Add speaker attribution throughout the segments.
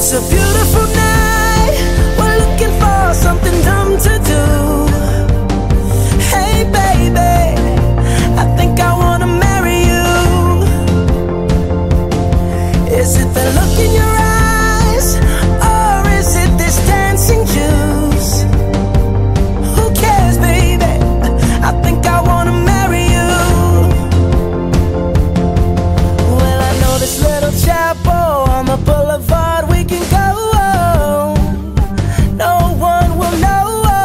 Speaker 1: It's a beautiful night, we're looking for something dumb to do. Hey baby, I think I wanna marry you. Is it the look in your eyes, or is it this dancing juice? Who cares baby, I think I wanna marry you. Well, I know this little chapel on the boulevard we can go. No one will know.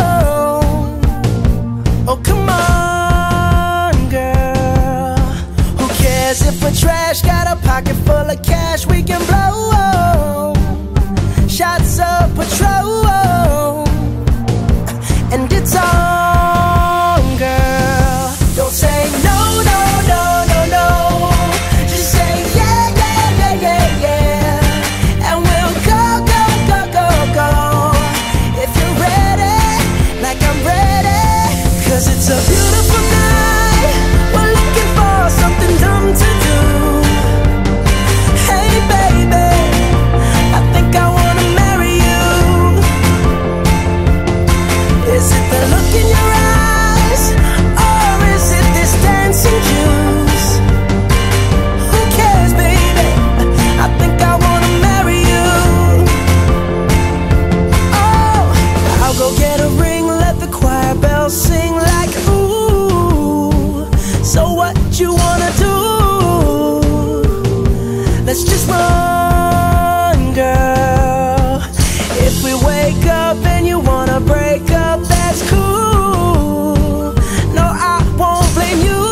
Speaker 1: Oh come on girl, who cares if we're trash? Got a pocket full of cash we can blow. Shots of Patrol, and it's on girl. Don't say no, no, no, no, no. Just say yeah, yeah, yeah, yeah, yeah. And we'll go, go, go, go, go. If you're ready, like I'm ready. Cause it's a beautiful night, we're looking for something dumb to do. Hey baby, I think I wanna marry you. Is it the look in your eyes, or is it this dancing juice? Who cares baby, I think I wanna marry you. Oh, I'll go get a ring, let the choir bells sing like ooh. So what you wanna do? Let's just run girl. If we wake up and you wanna break up, that's cool. No, I won't blame you.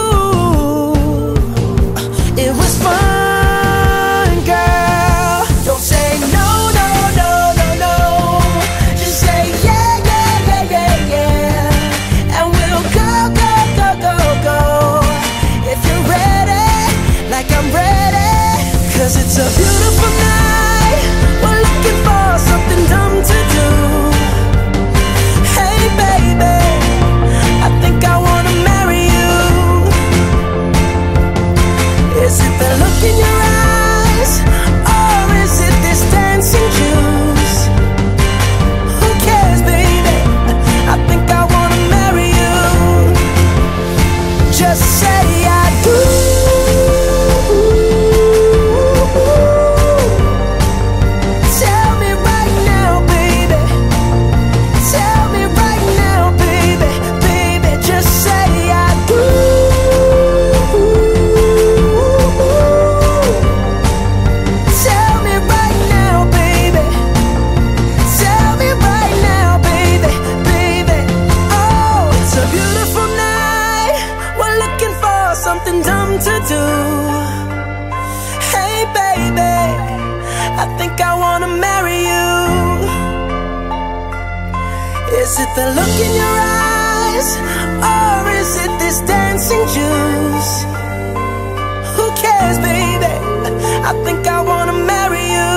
Speaker 1: It was fun girl. Don't say no, no, no, no, no. Just say yeah, yeah, yeah, yeah, yeah. And we'll go, go, go, go, go. If you're ready, like I'm ready. Cause it's a beautiful night, we're looking for something dumb to do. Hey baby, I think I wanna marry you. Is it the look in your eyes, or is it this dancing juice? Who cares baby, I think I wanna marry you. Just say I do. Tell me right now baby, tell me right now baby, baby, just say I do. Tell me right now baby, tell me right now baby, baby. Oh, it's a beautiful night, we're looking for something dumb to do. Hey baby, I think I wanna marry you. Is it the look in your eyes, or is it this dancing juice? Who cares baby, I think I wanna marry you.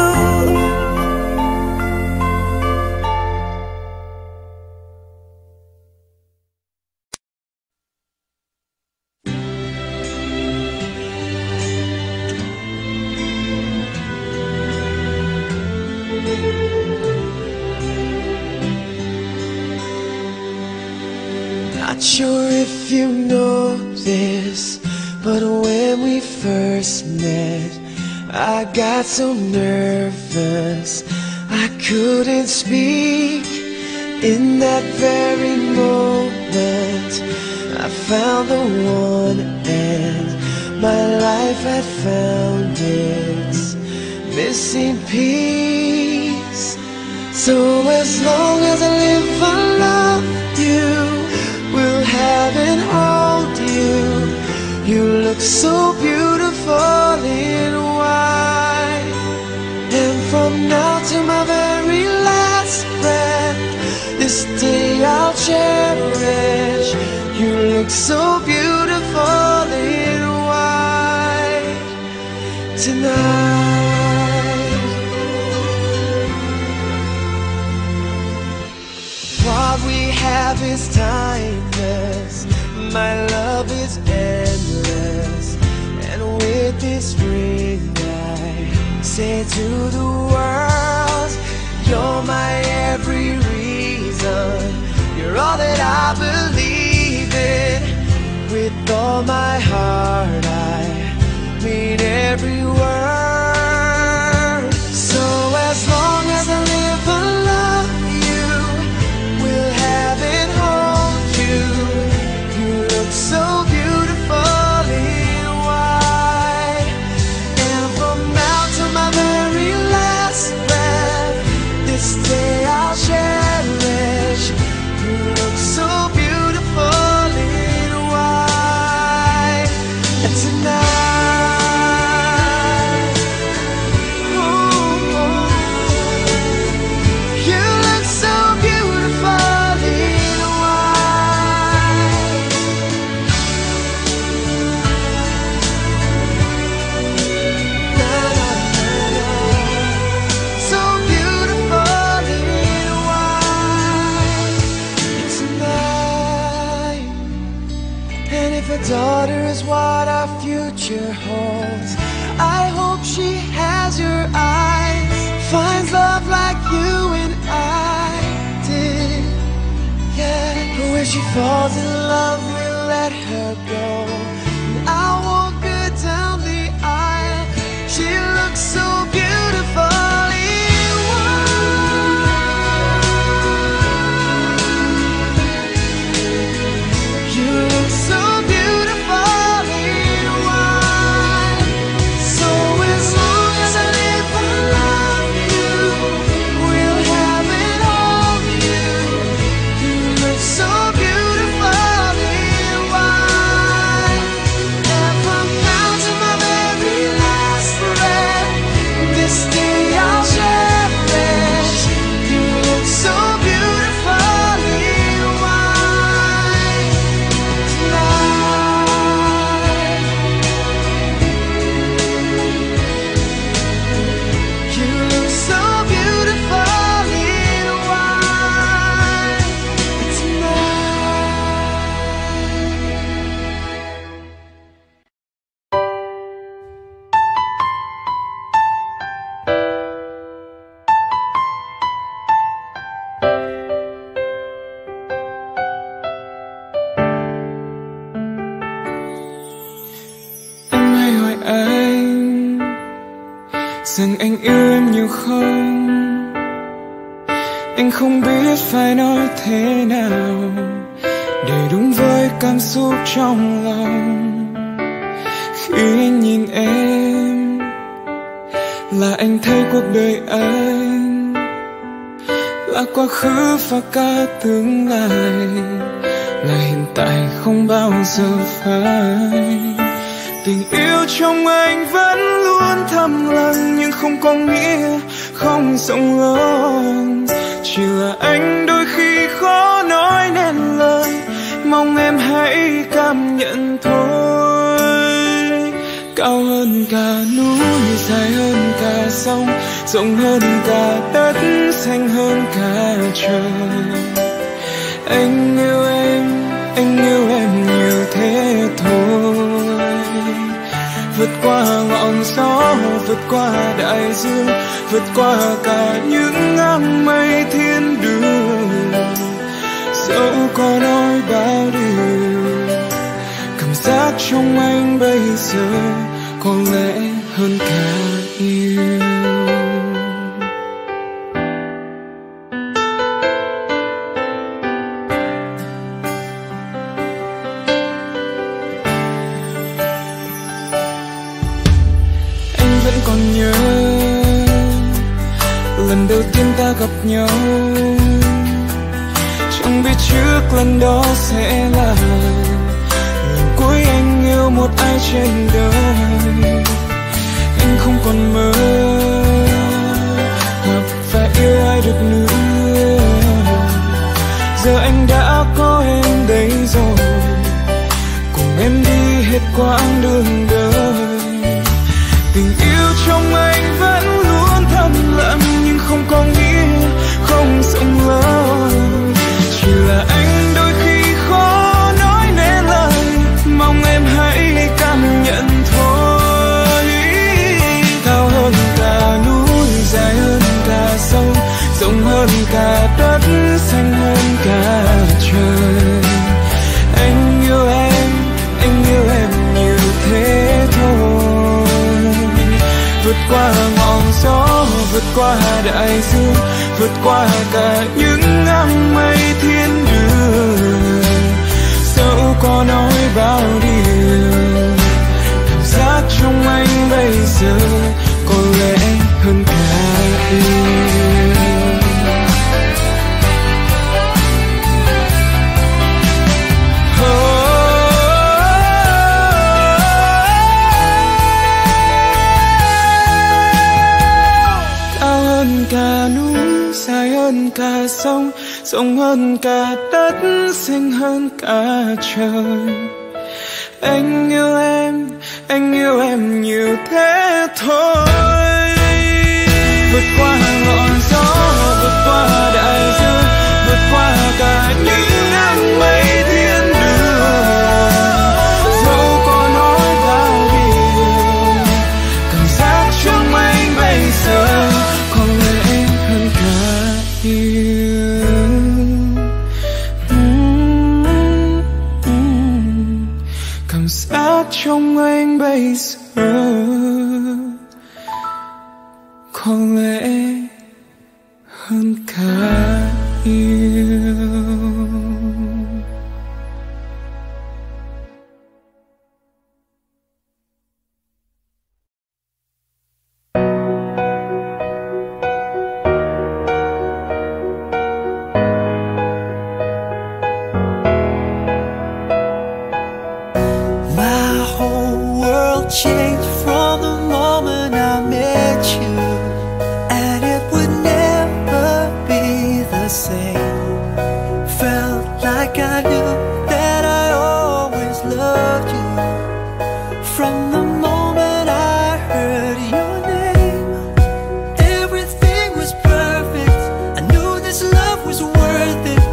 Speaker 1: Not sure if you know this, but when we first met, I got so nervous I couldn't speak. In that very moment I found the one, and my life had found its missing piece. So as long as I live I love you, will have and hold you. You look so beautiful in white, and from now to my very last breath, this day I'll cherish. You look so beautiful in white tonight. What we have is timeless, my love is endless, and with this ring I say to the world, With all my heart I mean every word. So as long as I live and love you, will have and hold you. You look so beautifully white, and from now to my very last breath, this day I'll cherish. You look so beautifully white, and tonight, ooh, you look so beautifully white. Na, na, na, na. So beautifully white tonight. And if a daughter is what our future holds, I hope she has your eyes, finds love like you and I did. Yeah, but when she falls in love, we'll let her go, and I'll walk her down the aisle. She looks so beautifully white. You look so beautifully white. So as long as I live and love you, will have and hold you. You look so beautifully white, and from now to my very last breath, this day I'll cherish. You look so beautifully white tonight. You look so beautifully white
Speaker 2: Anh hay hỏi anh rằng anh yêu em nhiều không. Anh không biết phải nói thế nào để đúng với cảm xúc trong lòng. Khi anh nhìn em là anh thấy cuộc đời anh là quá khứ và cả tương lai, là hiện tại không bao giờ phai. Tình yêu trong anh vẫn luôn thầm lặng, nhưng không có nghĩa không rộng lớn. Chỉ là anh đôi khi khó nói nên lời, mong em hãy cảm nhận thôi. Cao hơn cả núi, dài hơn cả sông, rộng hơn cả đất, xanh hơn cả trời. Anh yêu em nhiều thế thôi. Vượt qua ngọn gió, vượt qua đại dương, vượt qua cả những áng mây thiên đường. Dẫu có nói bao điều, cảm giác trong anh bây giờ có lẽ hơn cả yêu. Vẫn còn nhớ lần đầu tiên ta gặp nhau, chẳng biết trước lần đó sẽ là lần cuối anh yêu một ai trên đời. Anh không còn mơ gặp và yêu ai được nữa, giờ anh đã có em đây rồi, cùng em đi hết quãng đường đời. Tình yêu trong anh vẫn luôn thầm lặng, nhưng không có nghĩa không rộng lớn. Chỉ là anh đôi khi khó nói nên lời, mong em hãy cảm nhận thôi. Cao hơn cả núi, dài hơn cả sông, rộng hơn cả đất, xanh hơn cả trời. Anh yêu em qua đại dương, vượt qua cả những áng mây thiên đường. Dẫu có nói bao điều, cảm giác trong anh bây giờ có lẽ hơn cả yêu. Cả núi dài hơn cả sông, rộng hơn cả đất, xinh hơn cả trời. Anh yêu em nhiều thế thôi. Vượt qua ngọn gió, vượt qua đại dương, vượt qua cả những áng mây thiên đường. Dẫu có nói bao điều, cảm giác trong anh bây giờ có lẽ hơn cả yêu. Cảm giác trong anh bây giờ có lẽ hơn cả yêu.
Speaker 1: Changed from the moment I met you, and it would never be the same. Felt like I knew that I always loved you. From the moment I heard your name, everything was perfect. I knew this love was worth it.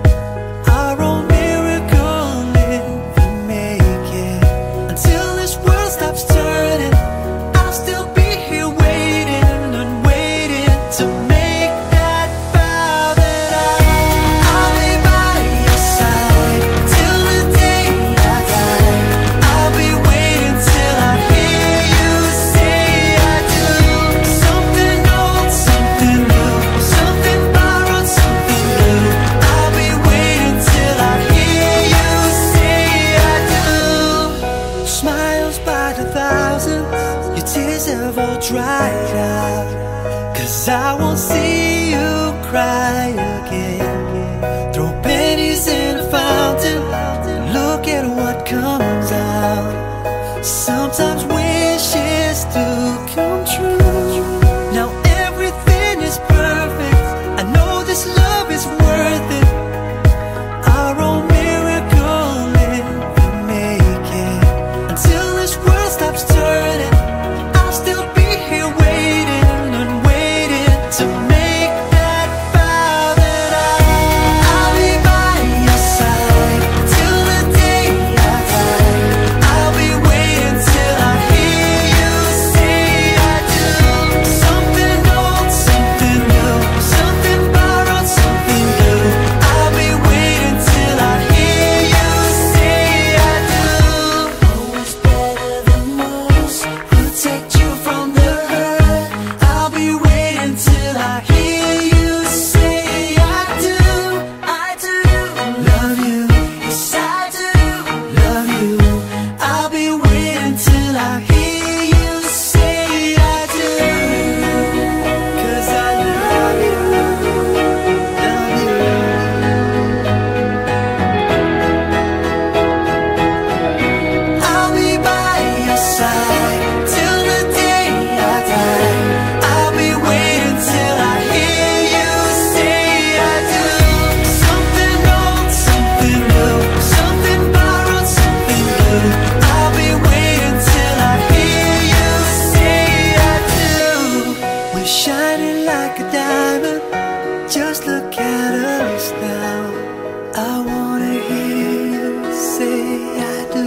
Speaker 1: Our own miracle live and make it. Until this world stops turning, I'll still be here waiting and waiting to make that vow that I'll be by your side till the day I die. I'll be waiting till I hear you say I do. Something old, something new, something borrowed, something new. I'll be waiting till I hear you say I do. Smiles by the thousands, your tears have all dried out. 'Cause I won't see you cry again. Throw pennies in a fountain, look at what comes out. Sometimes wishes do come true. Now everything is perfect. I know this love is worth it. Our own miracle live and make it. Until this world stops turning, I'll still be here waiting and waiting to make that vow that I'll be by your side till the day I die. I'll be waiting till I hear you say I do. Something old, something new, something borrowed, something new. I'll be waiting till I hear you say I do. Always better than most, protect you from the hurt. I'll be waiting till I hear you say I do. I do love you, yes I do love you. I'll be waiting till I hear you say I do. 'Cause I love you, love you. I'll be by your side till the day I die. I'll be waiting till I hear you say I do. Something old, something new, something borrowed, something new. I'll be waiting till I hear you say I do. We're shining like a diamond, just look at us now. I wanna hear you say I do.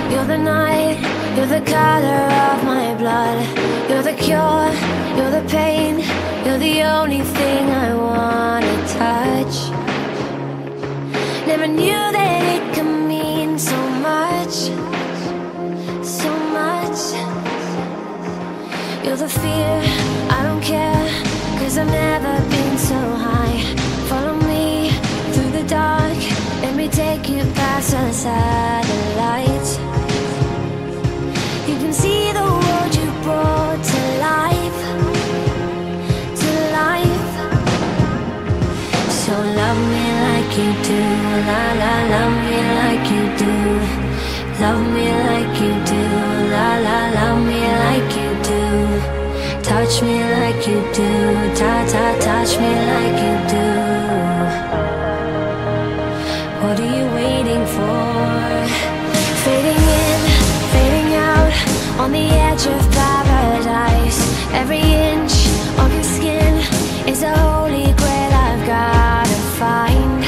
Speaker 3: You're the night, you're the color of my blood. You're the cure, you're the pain. You're the only thing I wanna touch. Never knew that it could mean so much, so much. You're the fear, I don't care, 'cause I've never been so high. Follow me through the dark, let me take you past the satellites. You can see the world you brought to life, to life. So love me like you do, la la, love me like you do. Love me like you do, la la, love me like you do. Touch me like you do, ta ta, touch me like you do. What are you waiting for? Fading in, fading out, on the edge of paradise. Every inch of your skin is a holy grail I've gotta find.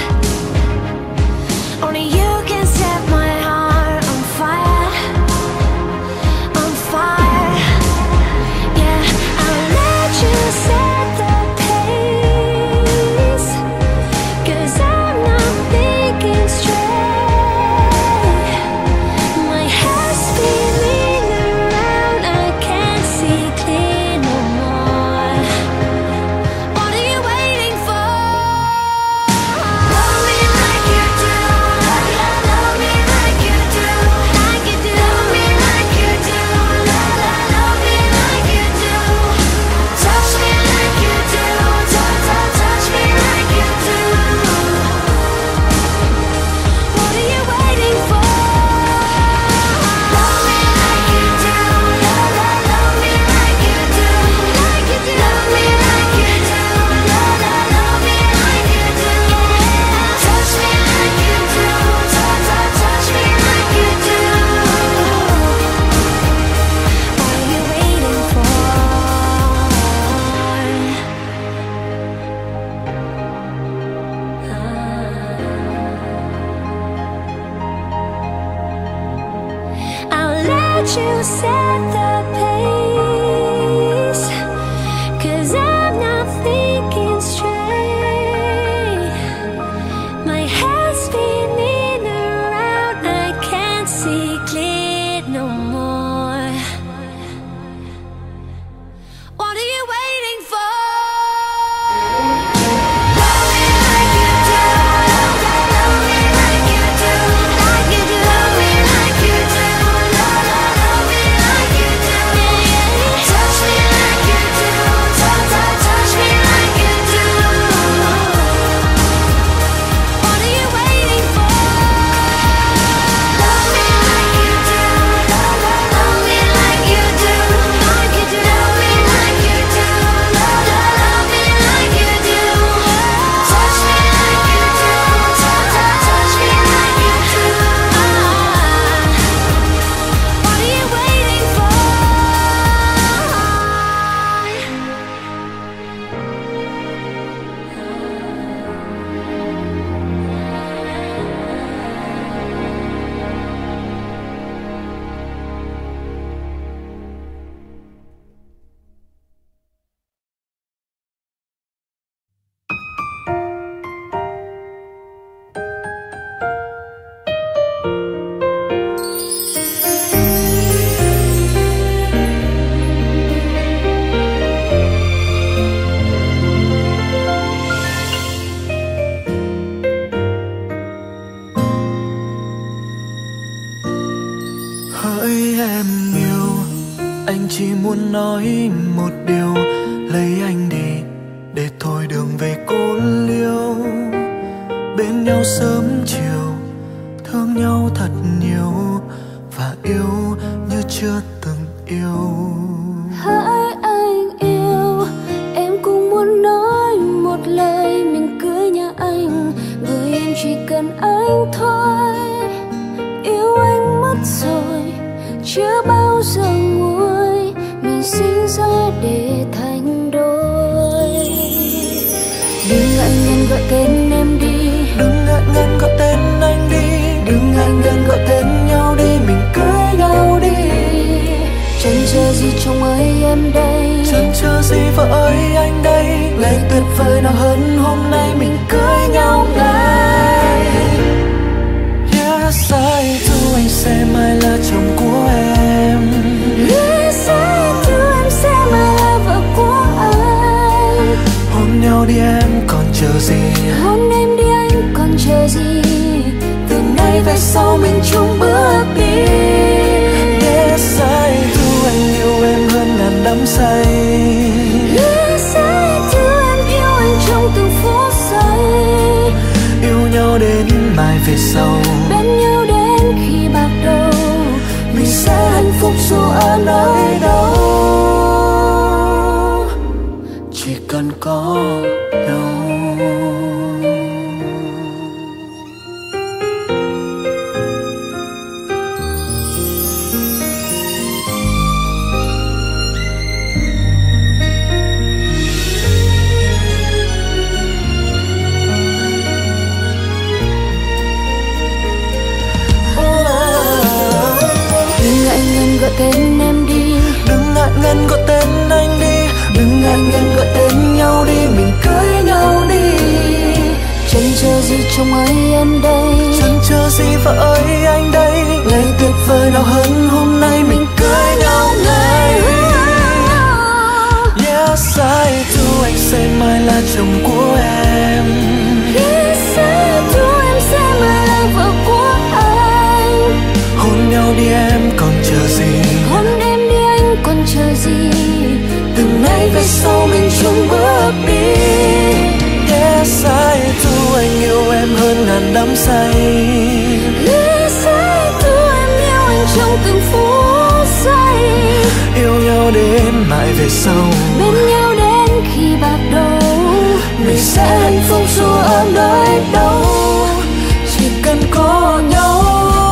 Speaker 3: Only you can set my heart on fire, on fire. Yeah, I'll let you set the pace, 'cause I'm not thinking straight. My head's spinning around, I can't see clear no more. What are you waiting for? Love me like you do, love me like you do, like you do. Love me like you do, love me like you do. Touch me like you do, touch me like you do. What are you waiting for? Love me like you do, love me like you do, like you do. Love me like you do, love me like you do. Touch me like you do, touch me like you do. What are you waiting for? I'll let you set the pace, 'cause I'm not thinking straight. My head's spinning around, I can't see clear no more. What are you waiting for? Love me like you do, love me like you do, like you do. Love me like you do, love me like you do. Touch me like you do, touch me like you do. What are you waiting for? Love me like you do, love me like you do, like you do. Love me like you do, love me like you do. Touch me like you do, touch me like you do. What are you waiting for?
Speaker 1: Hỡi em yêu, anh chỉ muốn nói một điều, lấy anh đi để thôi đường về cô liêu. Bên nhau sớm chiều, thương nhau thật nhiều và yêu như chưa từng yêu.
Speaker 3: Hỡi anh yêu, em cũng muốn nói một lời mình cưới nhà anh, bởi em chỉ cần anh thôi. Yêu anh mất rồi, chưa bao giờ nguôi, mình sinh ra để thành đôi. Đừng ngại ngần gọi tên em đi,
Speaker 1: đừng ngại ngần gọi tên anh đi, đừng ngại ngần gọi tên nhau đi, mình cứ gì vợ ơi anh đây. Ngày tuyệt vời nào hơn hôm nay mình cưới nhau ngay. Yes, I do, anh sẽ mãi là chồng của em.
Speaker 3: Yes, I do, em sẽ mãi là vợ của anh.
Speaker 1: Hôn nhau đi em còn chờ gì.
Speaker 3: Hôn em đi anh còn chờ gì.
Speaker 1: Từ nay về sau mình chung bước đi. Yes, I do, anh yêu em hơn ngàn đắm say.
Speaker 3: Yes, I do, em yêu anh trong từng phút giây.
Speaker 1: Yêu nhau đến mai về sau,
Speaker 3: bên nhau đến khi bạc đầu.
Speaker 1: mình sẽ hạnh phúc dù ở nơi đâu. Chỉ cần có nhau.
Speaker 3: Gọi tên em đi,
Speaker 1: đừng ngại ngần gọi tên anh đi. Đừng ngại ngần gọi tên nhau đi. Mình cưới nhau đi.
Speaker 3: chần chờ gì chồng ơi em đây.
Speaker 1: Chần chờ gì vợ ơi anh đây. Ngày tuyệt vời nào hơn hôm nay mình cưới nhau ngay. Yes, I do, anh sẽ mãi là chồng của em.
Speaker 3: Yes, I do, em sẽ mãi là vợ của anh.
Speaker 1: Hôn nhau đi em còn chờ gì.
Speaker 3: Hôn em đi anh còn chờ gì.
Speaker 1: Từ nay về sau mình chung bước đi. Yes, I do, anh yêu em hơn ngàn đắm say.
Speaker 3: Yes, I do, em yêu anh trong từng phút giây.
Speaker 1: Yêu nhau đến mãi về sau,
Speaker 3: bên nhau đến khi bạc đầu.
Speaker 1: mình sẽ hạnh phúc dù ở nơi đâu. Chỉ cần có nhau.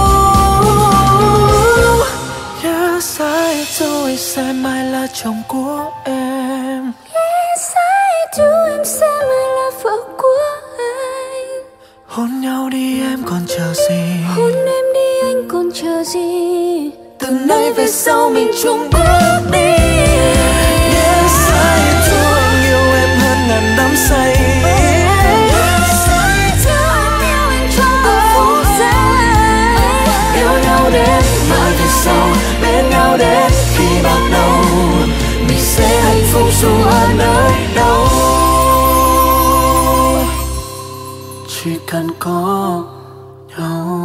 Speaker 1: Yes, I do, anh sẽ mãi là chồng của em.
Speaker 3: Yes, I do, em sẽ mãi là vợ của anh.
Speaker 1: Hôn nhau đi em còn chờ gì.
Speaker 3: Hôn em đi anh còn chờ gì.
Speaker 1: Từ nay về sau mình chung bước đi. Yes, I do, anh yêu em hơn ngàn đắm say.
Speaker 3: Yes, I do, em yêu anh trong từng phút giây.
Speaker 1: Yêu nhau đến mãi về sau, bên nhau đến khi bạc đầu. Mình sẽ hạnh phúc dù ở nơi đâu. Chỉ cần có nhau.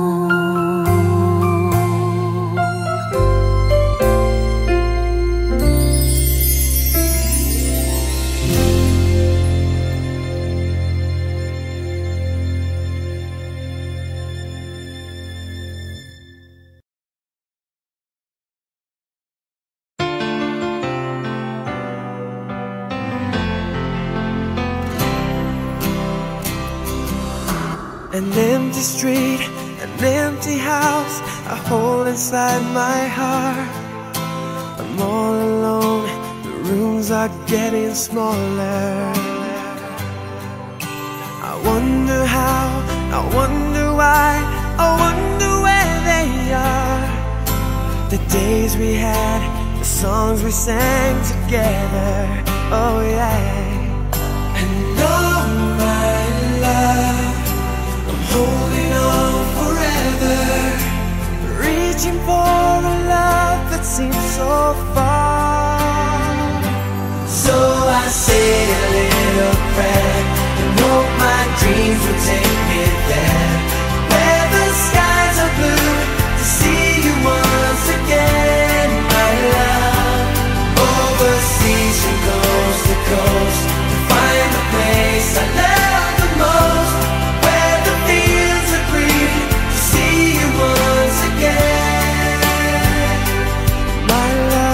Speaker 1: An empty street, an empty house, a hole inside my heart. I'm all alone, the rooms are getting smaller. I wonder how, I wonder why, I wonder where they are. The days we had, the songs we sang together, oh yeah. And all my love, holding on forever, reaching for a love that seems so far. So I say a little prayer and hope my dreams will take me there, where the skies are blue, to see you once again, my love. Overseas from coast to coast, to find the place I love the most, where the fields are green, to see you once again, my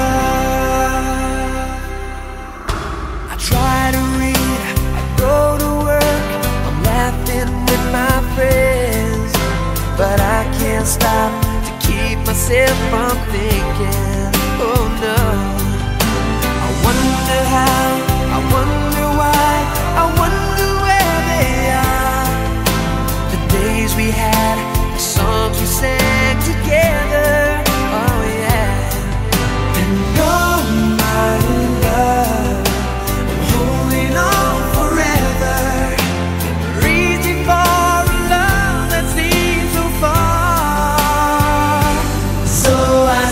Speaker 1: love. I try to read, I go to work, I'm laughing with my friends, but I can't stop to keep myself from thinking, oh no. I wonder how, I wonder why, I wonder where they are. The days we had, the songs we sang together, oh yeah. And oh my love,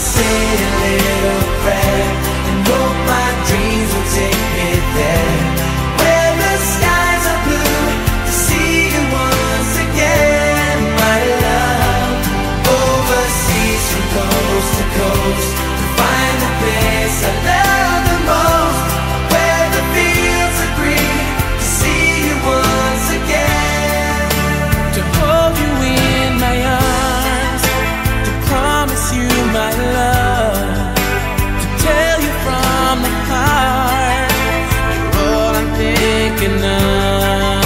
Speaker 1: say a little prayer and hope my dreams will take me there, where the skies are blue, to see you once again, my love. Overseas from coast to coast, to find the place I love the most, where the fields are green, to see you once again. To hold you in my arms, to promise you my love, to tell you from the heart, you're all I'm thinking of.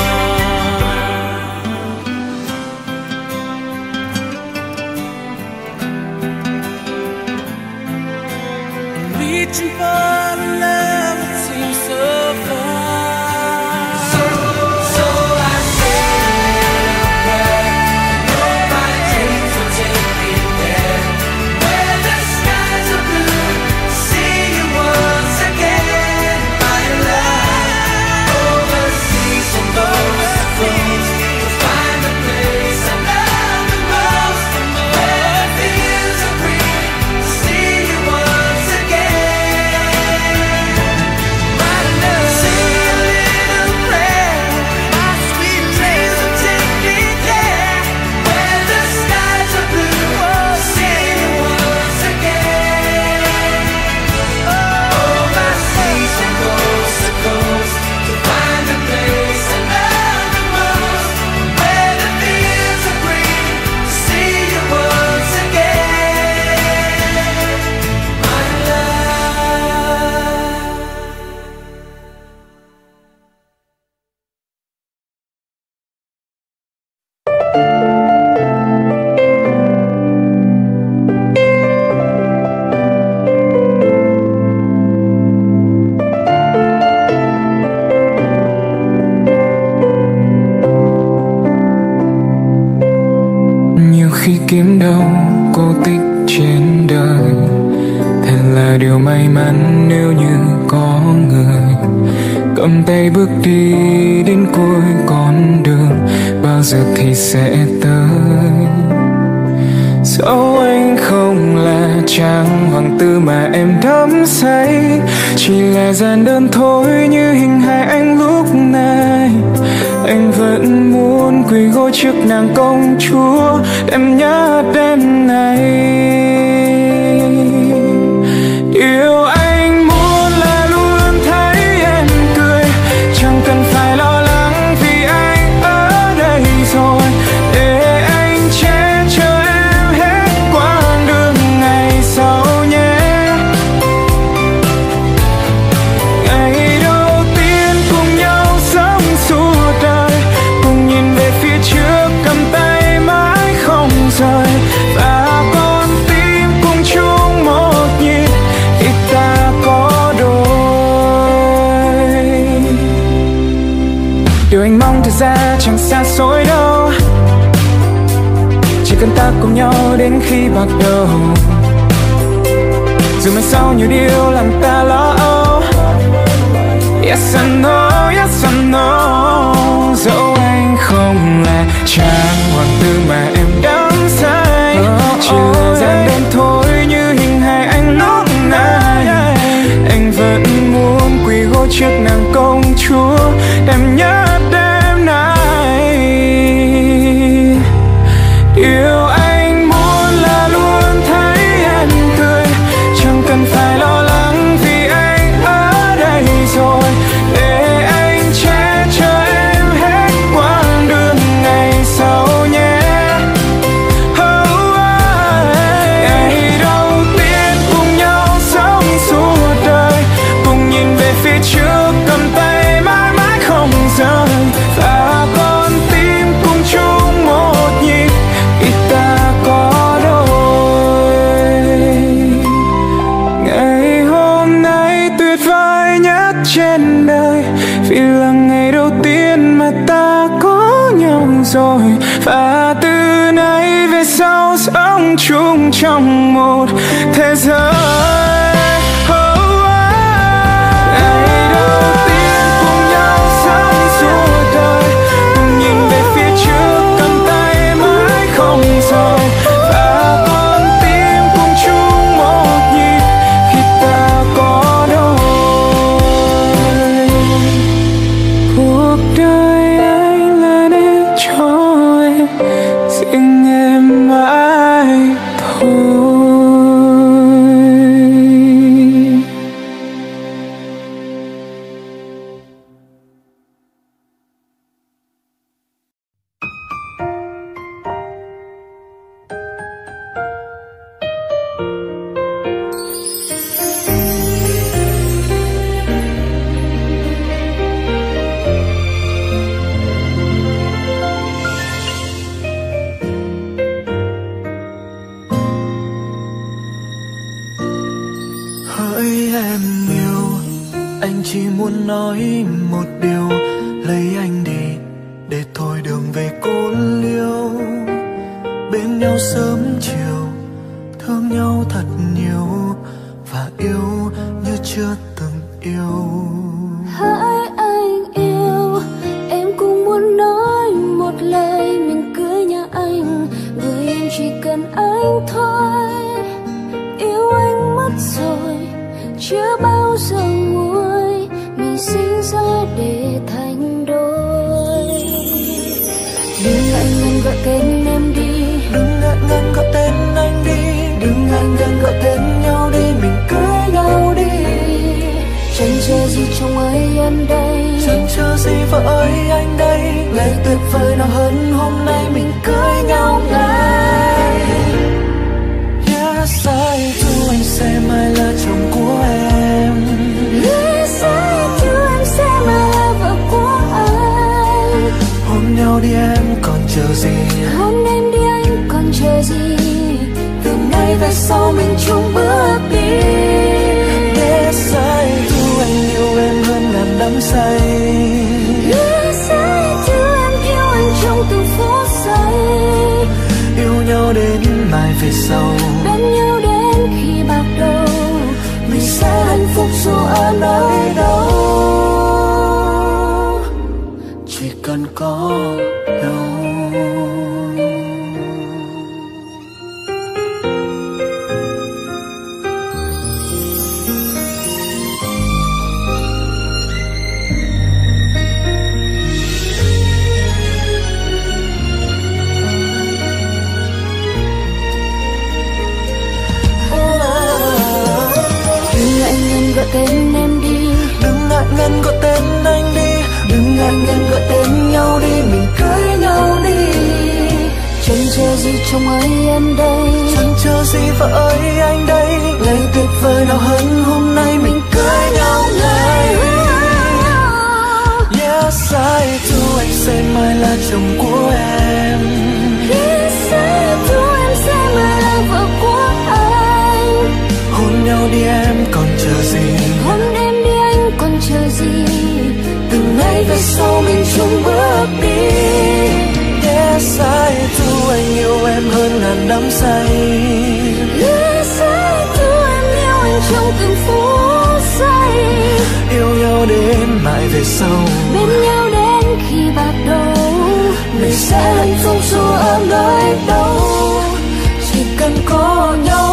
Speaker 1: I'm reaching for the love that seems so far. So I say a little prayer, hope my dreams will take me there, where the skies are blue, to see you once again, my love. Overseas from coast to coast, to find the place I love the most, where the fields are green, to see you once again, my love. Say a little prayer, my sweet dreams will take me there, where the skies are blue, to see you once again. Overseas from coast to coast, to find the place I love the most, where the fields are green, to see you once again, my love.
Speaker 2: Nhiều khi kiếm đâu cô tích trên đời, thật là điều may mắn nếu như có người cầm tay bước đi đến cuối con đường, bao giờ thì sẽ tới. Dẫu anh không là chàng hoàng tử mà em đắm say, chỉ là giản đơn thôi như hình hài anh lúc này. Anh vẫn muốn quỳ gối trước nàng công chúa, em nhớ đêm này. Điều anh muốn là luôn thấy em cười, chẳng cần phải lo lắng vì anh ở đây rồi, để anh che chở em hết quãng đường ngày sau nhé. Ngày đầu tiên cùng nhau sống suốt đời, cùng nhìn về phía trước cầm tay mãi không rời, và con tim cùng chung một nhịp thì ta có đôi. Điều anh mong thật ra chẳng xa xôi đâu, chỉ cần ta cùng nhau đến khi bạc đầu, dù mai sau nhiều điều làm ta lo âu. Yes I know, yes I know. Dẫu anh không là chàng hoàng tử mà em đắm say, chỉ là giản đơn thôi như hình hài anh lúc này. Anh vẫn muốn quỳ gối trước nàng công chúa, em nhớ đêm nay. Điều anh muốn là luôn thấy em cười, chẳng cần phải lo lắng vì anh ở đây rồi, để anh che chở em hết quãng đường ngày sau nhé. Ngày đầu tiên cùng nhau sống suốt đời, cùng nhìn về phía trước cầm tay mãi mãi không rời, và con tim cùng chung một nhịp thì ta có đôi. Ngày hôm nay tuyệt vời nhất trên đời, vì là ngày đầu tiên mà ta có nhau rồi, và từ nay về sau sống chung trong một thế giới. Ngày đầu tiên cùng nhau sống suốt đời, cùng nhìn về phía trước cầm tay mãi không rời, và con tim cùng chung một
Speaker 1: Hỡi em yêu, anh chỉ muốn nói một điều, lấy anh đi để thôi đường về cô liêu. Bên nhau sớm chiều, thương nhau thật nhiều và yêu như chưa từng yêu.
Speaker 3: Hỡi anh yêu, em cũng muốn nói một lời mình cưới nhà anh, bởi em chỉ cần anh thôi. Yêu anh mất rồi, chưa bao giờ nguôi, mình sinh ra để thành đôi. Đừng ngại ngần gọi tên em đi,
Speaker 1: đừng ngại ngần gọi tên anh đi, đừng ngại ngần gọi tên nhau đi, mình cưới nhau đi.
Speaker 3: Chẳng chờ gì chồng ơi em đây,
Speaker 1: chẳng chờ gì vợ ơi anh đây, ngày tuyệt vời nào hơn hôm nay mình cưới nhau ngay. Yes, I do, anh sẽ mãi là chồng của em.
Speaker 3: Yes, I do, em sẽ mãi là vợ của anh.
Speaker 1: Hôn nhau đi em còn chờ gì,
Speaker 3: hôn em đi anh còn chờ gì,
Speaker 1: từ nay về sau mình chung bước đi. Yes, I do, anh yêu em hơn ngàn đắm say.
Speaker 3: Yes, I do, em yêu anh trong từng phút giây.
Speaker 1: Yêu nhau đến mai về sau,
Speaker 3: bên nhau đến khi bạc đầu,
Speaker 1: mình sẽ hạnh phúc dù ở nơi đâu, chỉ cần có nhau.
Speaker 3: Gọi tên em đi,
Speaker 1: đừng ngại ngần gọi tên anh đi, đừng ngại ngần gọi tên nhau đi, mình cưới nhau đi.
Speaker 3: Chẳng chờ gì chồng ơi em đây,
Speaker 1: chẳng chờ gì vợ ơi anh đây, ngày tuyệt vời nào hơn hôm nay mình cưới nhau ngay. Yes, I do, anh sẽ mãi là chồng của em.
Speaker 3: Yes, I do, em sẽ mãi là vợ của anh.
Speaker 1: Hôn nhau đi em còn chờ gì,
Speaker 3: hôn em đi anh còn chờ gì,
Speaker 1: từ nay về sau mình chung bước đi. Yes, I do, anh yêu em hơn ngàn đắm say.
Speaker 3: Yes, I do, em yêu anh trong từng phút giây.
Speaker 1: Yêu nhau đến mãi về sau,
Speaker 3: bên nhau đến khi bạc đầu,
Speaker 1: mình sẽ hạnh phúc dù ở nơi đâu, chỉ cần có nhau.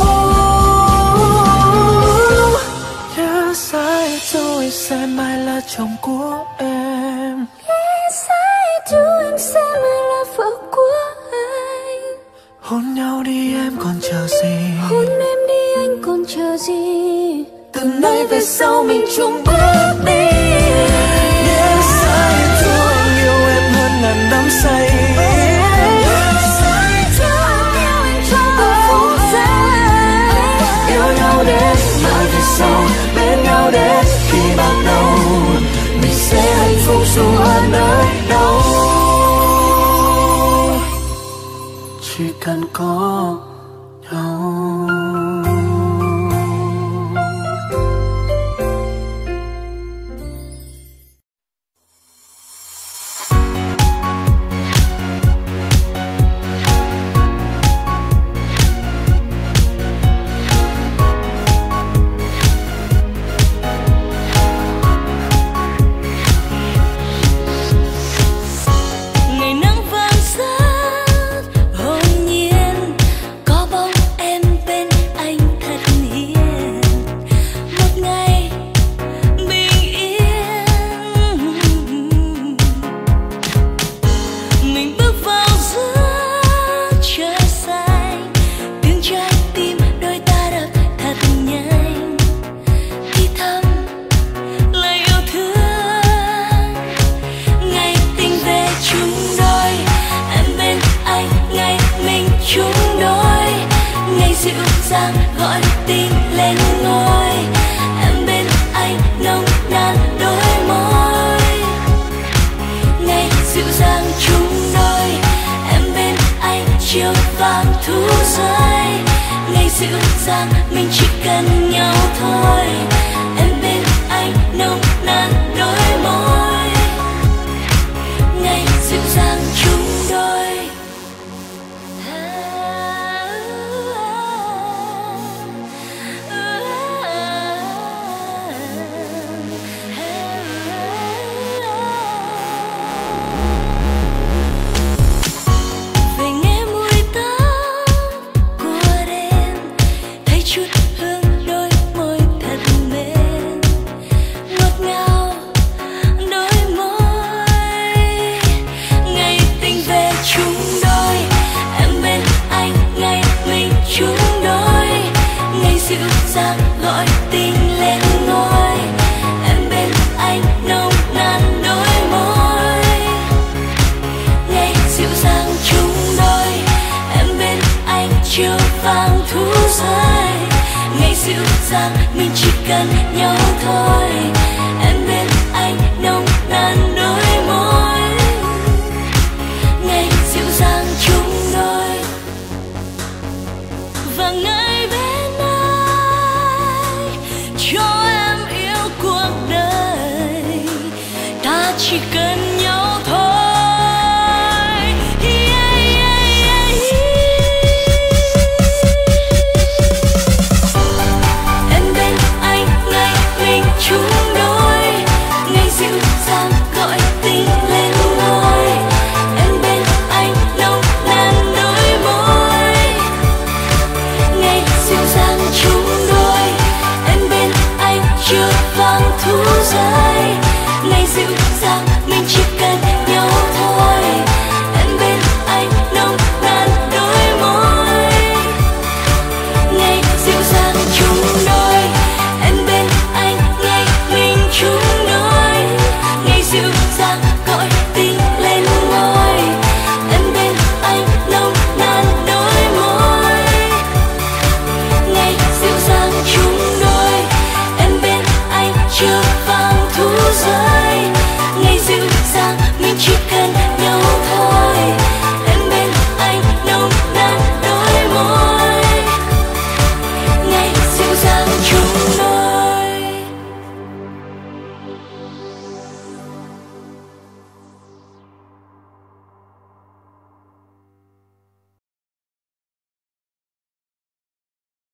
Speaker 1: Yes, I do, anh sẽ mãi là chồng của em.
Speaker 3: Yes, I do, em sẽ mãi là vợ của anh.
Speaker 1: Hôn nhau đi em còn chờ gì,
Speaker 3: hôn em đi anh còn chờ gì,
Speaker 1: từ nay về sau mình chung bước đi. Yes, I do, anh yêu em hơn ngàn đắm say.
Speaker 3: Yes, I do, em yêu anh trong từng phút giây.
Speaker 1: Yêu nhau đến mãi về sau, bên nhau đến khi bạc đầu, mình sẽ hạnh phúc dù ở nơi đâu, chỉ cần có nhau.
Speaker 3: Ngày nắng vàng rát hồn nhiên gọi tin lên ngôi. Em bên anh nồng nàn đôi môi, ngày dịu dàng chung đôi. Em bên anh chiều vàng thu rơi, ngày dịu dàng mình chỉ cần nhau thôi. Em bên anh nồng nàn đôi môi, ngày dịu dàng chung đôi. Về nghe mùi tóc của đêm, thấy chút hương đôi môi thật mềm, ngọt ngào đôi môi. Ngày tình về chung đôi, em bên anh ngày mình chung đôi. Ngày dịu dàng gọi tình lên ngôi, em bên anh nồng nàn đôi môi. Ngày dịu dàng chung đôi, em bên anh chiều vàng thu rơi. Ngày dịu dàng mình chỉ cần nhau thôi.